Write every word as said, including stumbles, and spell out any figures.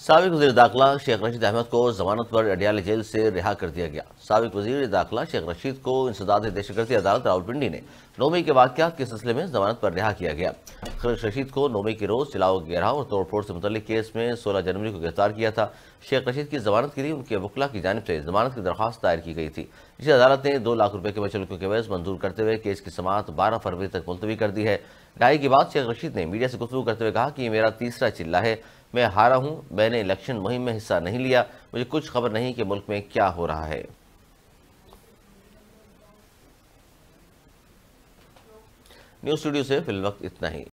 साबिक वज़ीर दाखिला शेख रशीद अहमद को जमानत पर अडियाला जेल से रिहा कर दिया गया। साबिक वज़ीर दाखिला शेख रशीद को इंसदाद दहशतगर्दी अदालत रावलपिंडी ने नौ मई के वाक़यात के सिलसिले में जमानत पर रिहा किया गया। शेख रशीद को नौ मई के रोज जलाओ घेराव और तोड़फोड़ से मुतल्लिक केस में सोलह जनवरी को गिरफ्तार किया था। शेख रशीद की जमानत के लिए उनके वकील की जानिब से जमानत की दरख्वास्त दायर की गई थी, जिसे अदालत ने दो लाख रुपये के मचलकों के एवज मंजूर करते हुए केस की समाअत बारह फरवरी तक मुलतवी कर दी है। रिहाई के बाद शेख रशीद ने मीडिया से गुफ्तगू करते हुए कहा कि ये मेरा तीसरा चिल्ला है, मैं हारा हूं, मैंने इलेक्शन मुहिम में हिस्सा नहीं लिया, मुझे कुछ खबर नहीं कि मुल्क में क्या हो रहा है। न्यूज़ स्टूडियो से फिलवक्त इतना ही।